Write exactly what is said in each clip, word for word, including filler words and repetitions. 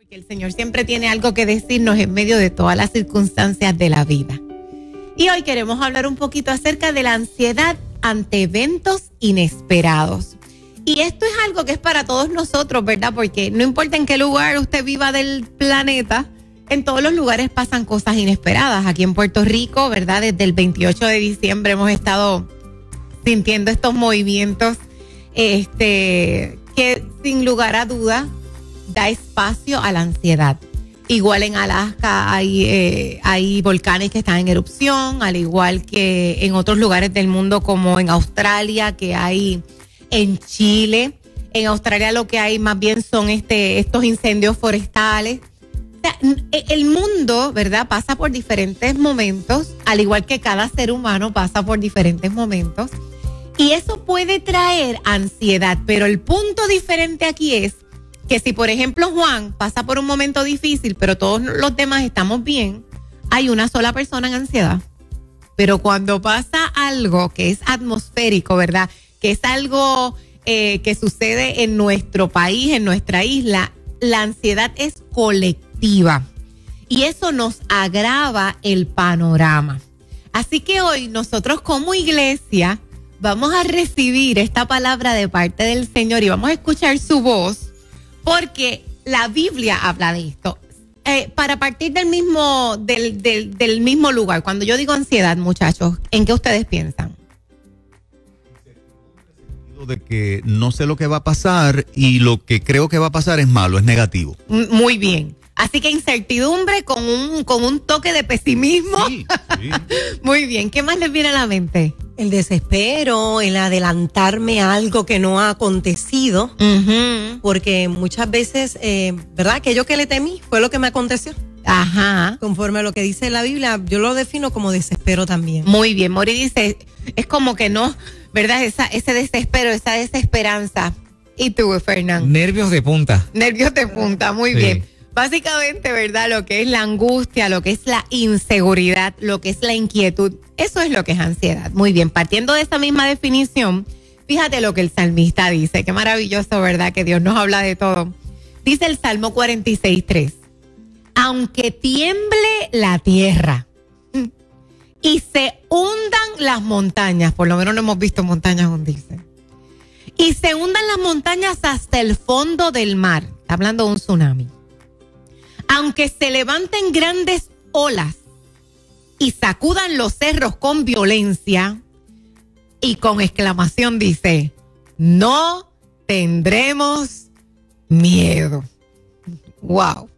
porque el Señor siempre tiene algo que decirnos en medio de todas las circunstancias de la vida. Y hoy queremos hablar un poquito acerca de la ansiedad ante eventos inesperados. Y esto es algo que es para todos nosotros, ¿verdad? Porque no importa en qué lugar usted viva del planeta, en todos los lugares pasan cosas inesperadas. Aquí en Puerto Rico, ¿verdad? Desde el veintiocho de diciembre hemos estado sintiendo estos movimientos este, que sin lugar a duda da espacio a la ansiedad. Igual en Alaska hay, eh, hay volcanes que están en erupción, al igual que en otros lugares del mundo como en Australia, que hay en Chile. En Australia lo que hay más bien son este, estos incendios forestales. O sea, el mundo, ¿verdad?, pasa por diferentes momentos, al igual que cada ser humano pasa por diferentes momentos. Y eso puede traer ansiedad, pero el punto diferente aquí es que si, por ejemplo, Juan pasa por un momento difícil, pero todos los demás estamos bien, hay una sola persona en ansiedad. Pero cuando pasa algo que es atmosférico, ¿verdad?, que es algo eh, que sucede en nuestro país, en nuestra isla, la ansiedad es colectiva. Y eso nos agrava el panorama. Así que hoy nosotros como iglesia vamos a recibir esta palabra de parte del Señor y vamos a escuchar su voz, porque la Biblia habla de esto. Eh, para partir del mismo, del, del, del mismo lugar, cuando yo digo ansiedad, muchachos, ¿en qué ustedes piensan? De que no sé lo que va a pasar y lo que creo que va a pasar es malo, es negativo. Muy bien. Así que incertidumbre con un, con un toque de pesimismo. Sí, sí. Muy bien. ¿Qué más les viene a la mente? El desespero, el adelantarme a algo que no ha acontecido. Uh-huh. Porque muchas veces, eh, ¿verdad? Aquello que le temí fue lo que me aconteció. Ajá. Conforme a lo que dice la Biblia, yo lo defino como desespero también. Muy bien. Mori dice, es como que no, ¿verdad? Esa, ese desespero, esa desesperanza. ¿Y tú, Fernando? Nervios de punta. Nervios de punta, muy sí. bien. Básicamente, ¿verdad? Lo que es la angustia, lo que es la inseguridad, lo que es la inquietud, eso es lo que es ansiedad. Muy bien, partiendo de esa misma definición, fíjate lo que el salmista dice. Qué maravilloso, ¿verdad? Que Dios nos habla de todo. Dice el Salmo cuarenta y seis, tres. Aunque tiemble la tierra y se hundan las montañas, por lo menos no hemos visto montañas hundirse, y se hundan las montañas hasta el fondo del mar, está hablando de un tsunami. Aunque se levanten grandes olas y sacudan los cerros con violencia, y con exclamación dice, no tendremos miedo. Wow.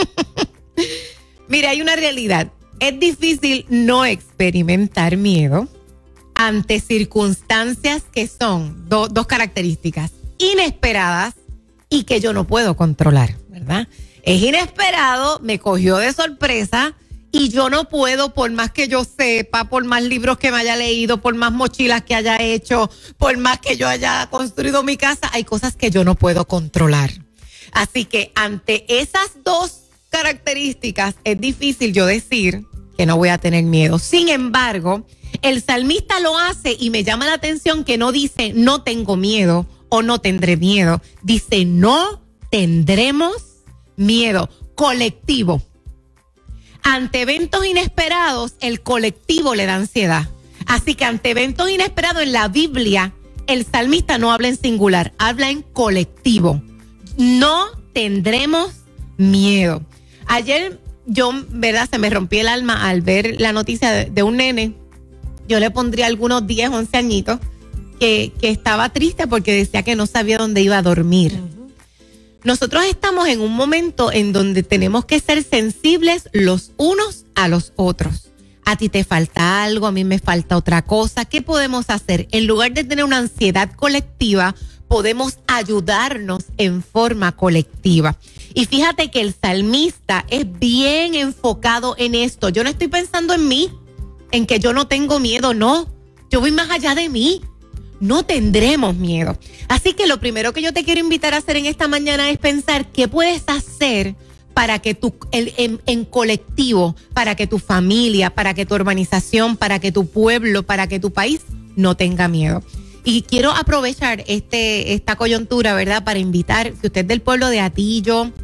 Mira, hay una realidad. Es difícil no experimentar miedo ante circunstancias que son do, dos características inesperadas y que yo no puedo controlar, ¿verdad? Es inesperado, me cogió de sorpresa y yo no puedo, por más que yo sepa, por más libros que me haya leído, por más mochilas que haya hecho, por más que yo haya construido mi casa, hay cosas que yo no puedo controlar. Así que ante esas dos características es difícil yo decir que no voy a tener miedo. Sin embargo, el salmista lo hace y me llama la atención que no dice no tengo miedo o no tendré miedo. Dice no tendremos miedo. Colectivo. Ante eventos inesperados, el colectivo le da ansiedad. Así que ante eventos inesperados en la Biblia, el salmista no habla en singular, habla en colectivo. No tendremos miedo. Ayer yo, ¿verdad? Se me rompí el alma al ver la noticia de, de un nene. Yo le pondría algunos diez, once añitos, que, que estaba triste porque decía que no sabía dónde iba a dormir. Uh-huh. Nosotros estamos en un momento en donde tenemos que ser sensibles los unos a los otros. A ti te falta algo, a mí me falta otra cosa. ¿Qué podemos hacer? En lugar de tener una ansiedad colectiva, podemos ayudarnos en forma colectiva. Y fíjate que el salmista es bien enfocado en esto. Yo no estoy pensando en mí, en que yo no tengo miedo, no. Yo voy más allá de mí. No tendremos miedo. Así que lo primero que yo te quiero invitar a hacer en esta mañana es pensar qué puedes hacer para que tu, el, en, en colectivo, para que tu familia, para que tu urbanización, para que tu pueblo, para que tu país no tenga miedo. Y quiero aprovechar este, esta coyuntura, ¿verdad?, para invitar, si usted es del pueblo de Atillo,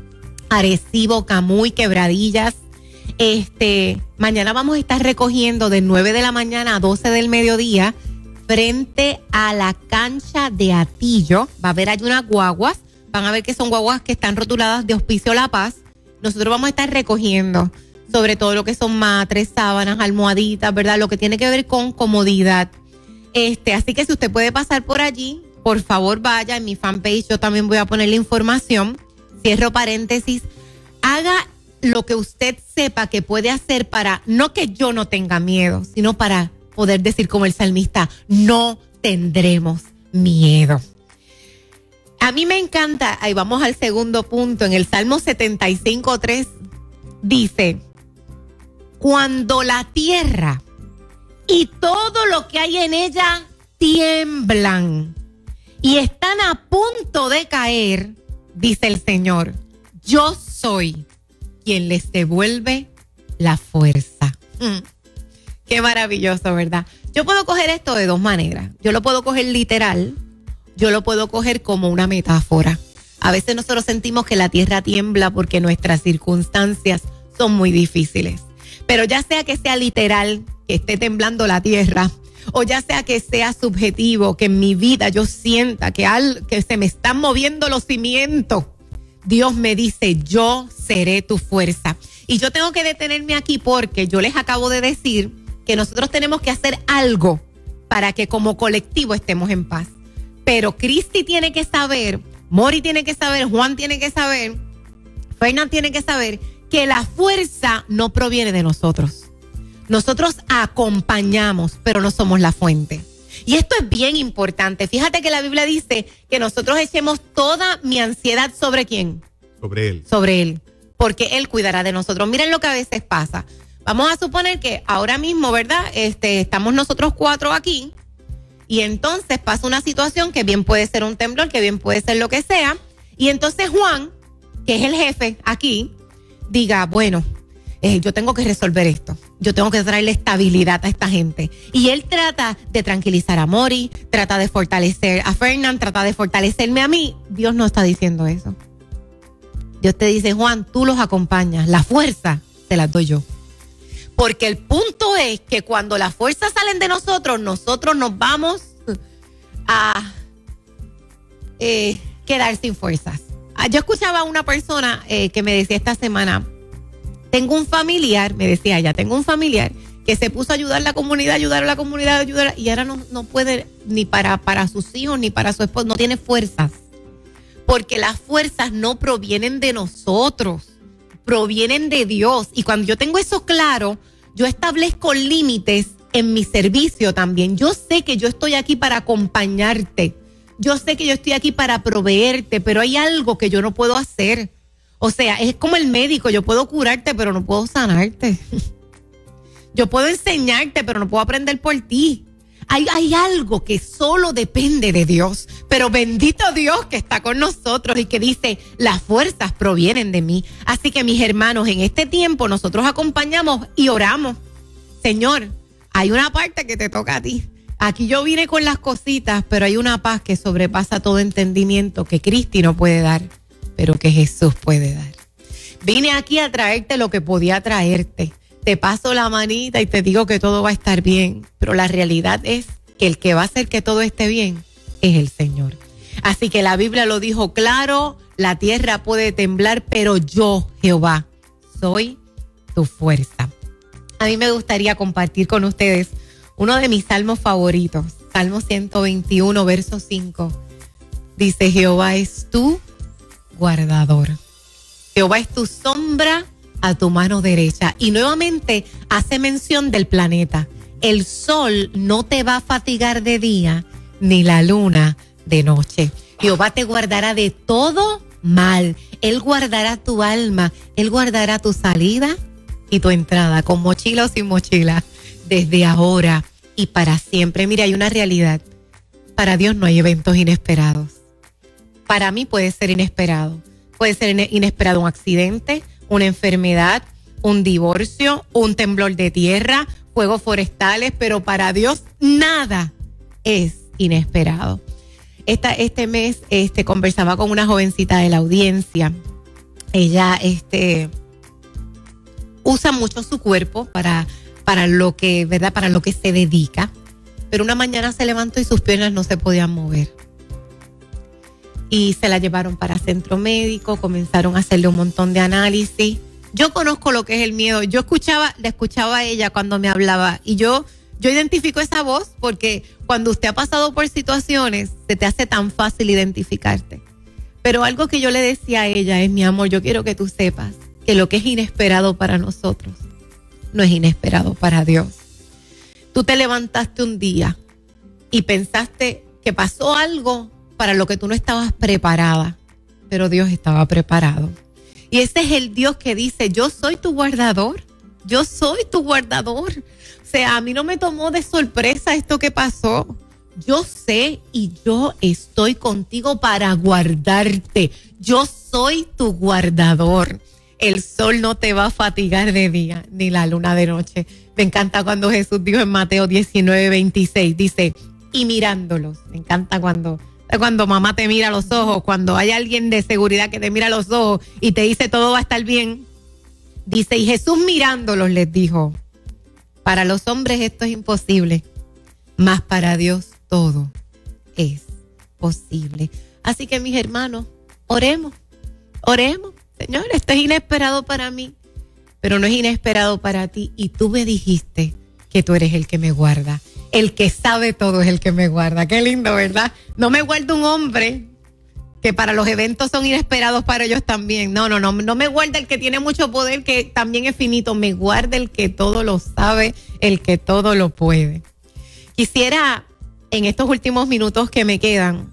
Arecibo, Camuy, Quebradillas. Este, mañana vamos a estar recogiendo de nueve de la mañana a doce del mediodía frente a la cancha de Atillo. Va a haber ahí unas guaguas. Van a ver que son guaguas que están rotuladas de Hospicio La Paz. Nosotros vamos a estar recogiendo sobre todo lo que son matres, sábanas, almohaditas, ¿verdad? Lo que tiene que ver con comodidad. Este, así que si usted puede pasar por allí, por favor vaya. En mi fanpage yo también voy a poner la información. Cierro paréntesis. Haga lo que usted sepa que puede hacer para, no que yo no tenga miedo, sino para poder decir como el salmista, no tendremos miedo. A mí me encanta, ahí vamos al segundo punto, en el Salmo setenta y cinco, tres, dice, cuando la tierra y todo lo que hay en ella tiemblan y están a punto de caer, dice el Señor, yo soy quien les devuelve la fuerza. Mm, qué maravilloso, ¿verdad? Yo puedo coger esto de dos maneras. Yo lo puedo coger literal, yo lo puedo coger como una metáfora. A veces nosotros sentimos que la tierra tiembla porque nuestras circunstancias son muy difíciles. Pero ya sea que sea literal, que esté temblando la tierra, o ya sea que sea subjetivo, que en mi vida yo sienta que, al, que se me están moviendo los cimientos, Dios me dice, yo seré tu fuerza. Y yo tengo que detenerme aquí porque yo les acabo de decir que nosotros tenemos que hacer algo para que como colectivo estemos en paz. Pero Cristi tiene que saber, Mori tiene que saber, Juan tiene que saber, Fernán tiene que saber que la fuerza no proviene de nosotros. Nosotros acompañamos, pero no somos la fuente. Y esto es bien importante. Fíjate que la Biblia dice que nosotros echemos toda mi ansiedad ¿sobre quién? Sobre él. Sobre él, porque él cuidará de nosotros. Miren lo que a veces pasa. Vamos a suponer que ahora mismo, ¿verdad? Este, estamos nosotros cuatro aquí y entonces pasa una situación que bien puede ser un temblor, que bien puede ser lo que sea. Y entonces Juan, que es el jefe aquí, diga, bueno, eh, yo tengo que resolver esto. Yo tengo que traerle estabilidad a esta gente. Y él trata de tranquilizar a Mori, trata de fortalecer a Fernán, trata de fortalecerme a mí. Dios no está diciendo eso. Dios te dice, Juan, tú los acompañas. La fuerza te la doy yo. Porque el punto es que cuando las fuerzas salen de nosotros, nosotros nos vamos a eh, quedar sin fuerzas. Yo escuchaba a una persona eh, que me decía esta semana, tengo un familiar, me decía ella, tengo un familiar que se puso a ayudar a la comunidad, ayudar a la comunidad, ayudar, y ahora no, no puede ni para, para sus hijos ni para su esposo, no tiene fuerzas. Porque las fuerzas no provienen de nosotros, provienen de Dios. Y cuando yo tengo eso claro, yo establezco límites en mi servicio también. Yo sé que yo estoy aquí para acompañarte. Yo sé que yo estoy aquí para proveerte, pero hay algo que yo no puedo hacer. O sea, es como el médico, yo puedo curarte, pero no puedo sanarte. Yo puedo enseñarte, pero no puedo aprender por ti. Hay, hay algo que solo depende de Dios, pero bendito Dios que está con nosotros y que dice, las fuerzas provienen de mí. Así que mis hermanos, en este tiempo nosotros acompañamos y oramos. Señor, hay una parte que te toca a ti. Aquí yo vine con las cositas, pero hay una paz que sobrepasa todo entendimiento que Cristi no puede dar, pero que Jesús puede dar. Vine aquí a traerte lo que podía traerte. Te paso la manita y te digo que todo va a estar bien, pero la realidad es que el que va a hacer que todo esté bien es el Señor. Así que la Biblia lo dijo claro, la tierra puede temblar, pero yo, Jehová, soy tu fuerza. A mí me gustaría compartir con ustedes uno de mis salmos favoritos, Salmo ciento veintiuno, verso cinco. Dice, Jehová es tu guardador. Jehová es tu sombra a tu mano derecha. Y nuevamente hace mención del planeta. El sol no te va a fatigar de día, ni la luna de noche. Jehová te guardará de todo mal. Él guardará tu alma. Él guardará tu salida y tu entrada, con mochila o sin mochila, desde ahora y para siempre. Mira, hay una realidad. Para Dios no hay eventos inesperados. Para mí puede ser inesperado. Puede ser inesperado un accidente, una enfermedad, un divorcio, un temblor de tierra, fuegos forestales, pero para Dios nada es inesperado. Esta, este mes este, conversaba con una jovencita de la audiencia ella este, usa mucho su cuerpo para, para lo que, ¿verdad? Para lo que se dedica. Pero una mañana se levantó y sus piernas no se podían mover. Y se la llevaron para centro médico, comenzaron a hacerle un montón de análisis. Yo conozco lo que es el miedo. Yo escuchaba, la escuchaba a ella cuando me hablaba y yo, yo identifico esa voz porque cuando usted ha pasado por situaciones, se te hace tan fácil identificarte. Pero algo que yo le decía a ella es, mi amor, yo quiero que tú sepas que lo que es inesperado para nosotros no es inesperado para Dios. Tú te levantaste un día y pensaste que pasó algo para lo que tú no estabas preparada, pero Dios estaba preparado. Y ese es el Dios que dice, yo soy tu guardador, yo soy tu guardador. O sea, a mí no me tomó de sorpresa esto que pasó. Yo sé y yo estoy contigo para guardarte. Yo soy tu guardador. El sol no te va a fatigar de día, ni la luna de noche. Me encanta cuando Jesús dijo en Mateo diecinueve, veintiséis, dice, y mirándolos. Me encanta cuando... Cuando mamá te mira a los ojos, cuando hay alguien de seguridad que te mira a los ojos y te dice todo va a estar bien. Dice, y Jesús mirándolos les dijo, para los hombres esto es imposible, mas para Dios todo es posible. Así que mis hermanos, oremos, oremos. Señor, esto es inesperado para mí, pero no es inesperado para ti. Y tú me dijiste que tú eres el que me guarda. El que sabe todo es el que me guarda. Qué lindo, ¿verdad? No me guarda un hombre que para los eventos son inesperados para ellos también. No, no, no. No me guarda el que tiene mucho poder, que también es finito. Me guarda el que todo lo sabe, el que todo lo puede. Quisiera, en estos últimos minutos que me quedan,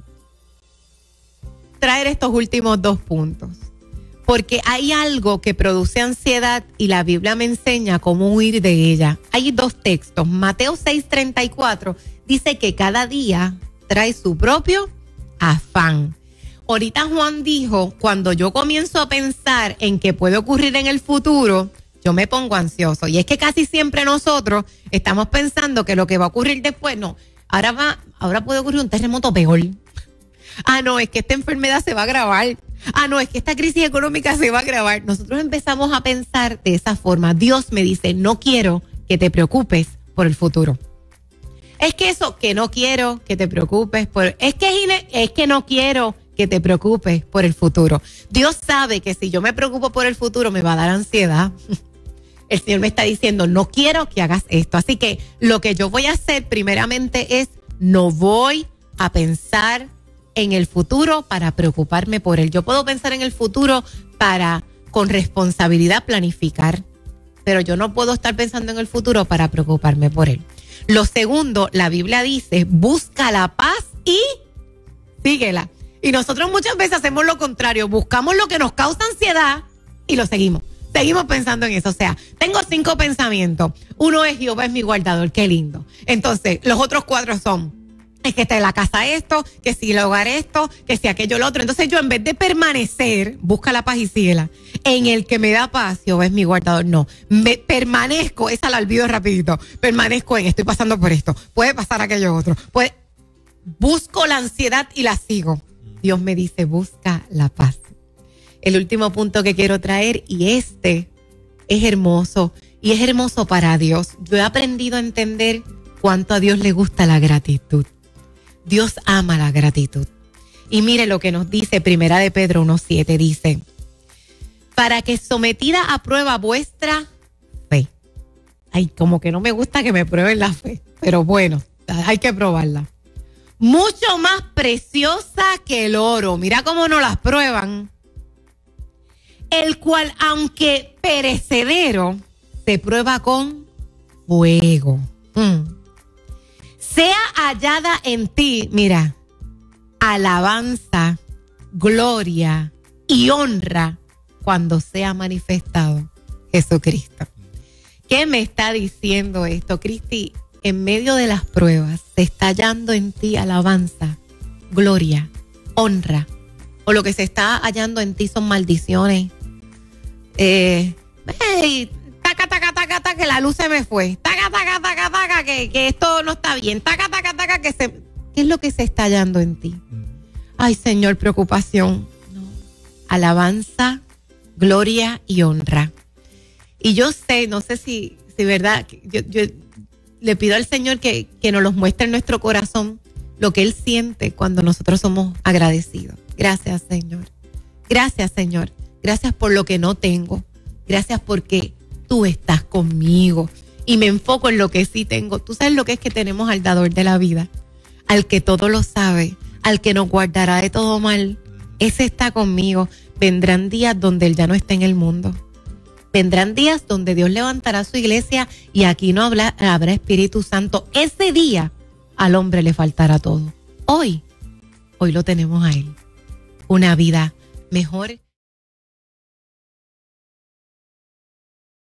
traer estos últimos dos puntos. Porque hay algo que produce ansiedad y la Biblia me enseña cómo huir de ella. Hay dos textos. Mateo seis treinta y cuatro dice que cada día trae su propio afán. Ahorita Juan dijo, cuando yo comienzo a pensar en qué puede ocurrir en el futuro, yo me pongo ansioso. Y es que casi siempre nosotros estamos pensando que lo que va a ocurrir después, no, ahora va, ahora puede ocurrir un terremoto peor. Ah, no, es que esta enfermedad se va a agravar. Ah, no, es que esta crisis económica se va a agravar. Nosotros empezamos a pensar de esa forma. Dios me dice, no quiero que te preocupes por el futuro. Es que eso, que no quiero que te preocupes por... Es que, es que no quiero que te preocupes por el futuro. Dios sabe que si yo me preocupo por el futuro me va a dar ansiedad. El Señor me está diciendo, no quiero que hagas esto. Así que lo que yo voy a hacer primeramente es, no voy a pensar en el futuro para preocuparme por él. Yo puedo pensar en el futuro para, con responsabilidad, planificar, pero yo no puedo estar pensando en el futuro para preocuparme por él. Lo segundo, la Biblia dice, busca la paz y síguela. Y nosotros muchas veces hacemos lo contrario, buscamos lo que nos causa ansiedad y lo seguimos. Seguimos pensando en eso. O sea, tengo cinco pensamientos. Uno es Jehová es mi guardador, qué lindo. Entonces, los otros cuatro son, es que está en la casa esto, que si el hogar esto, que si aquello lo otro. Entonces yo en vez de permanecer, busca la paz y síguela, en el que me da paz, Jehová es mi guardador, no. Me permanezco, esa la olvido rapidito, permanezco en, estoy pasando por esto, puede pasar aquello otro. Puede, busco la ansiedad y la sigo. Dios me dice, busca la paz. El último punto que quiero traer, y este es hermoso, y es hermoso para Dios. Yo he aprendido a entender cuánto a Dios le gusta la gratitud. Dios ama la gratitud. Y mire lo que nos dice Primera de Pedro uno siete, dice, para que sometida a prueba vuestra fe. Ay, como que no me gusta que me prueben la fe, pero bueno, hay que probarla. Mucho más preciosa que el oro. Mira cómo nos las prueban. El cual, aunque perecedero, se prueba con fuego. Mm. Sea hallada en ti, mira, alabanza, gloria y honra cuando sea manifestado Jesucristo. ¿Qué me está diciendo esto, Cristi? En medio de las pruebas se está hallando en ti alabanza, gloria, honra. O lo que se está hallando en ti son maldiciones. Eh, hey, taca, taca, taca, taca, que la luz se me fue. Taca, taca, taca, taca, que, que esto no está bien. Taca, taca, taca, que se... ¿Qué es lo que se está hallando en ti? Ay, Señor, preocupación. No. Alabanza, gloria y honra. Y yo sé, no sé si, si verdad, yo, yo le pido al Señor que, que nos los muestre en nuestro corazón lo que Él siente cuando nosotros somos agradecidos. Gracias, Señor. Gracias, Señor. Gracias por lo que no tengo. Gracias porque tú estás conmigo. Y me enfoco en lo que sí tengo. Tú sabes lo que es que tenemos al dador de la vida, al que todo lo sabe, al que nos guardará de todo mal. Ese está conmigo. Vendrán días donde Él ya no esté en el mundo. Vendrán días donde Dios levantará su iglesia y aquí no habrá, habrá Espíritu Santo. Ese día al hombre le faltará todo. Hoy, hoy lo tenemos a Él. Una vida mejor